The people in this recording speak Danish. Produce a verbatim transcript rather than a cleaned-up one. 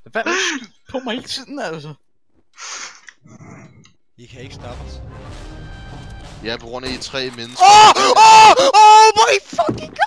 Hvad er det på mig hele tiden, altså? I kan ikke stoppe os. Ja, på grund af I tre mennesker. Åh! Åh! Åh! My fucking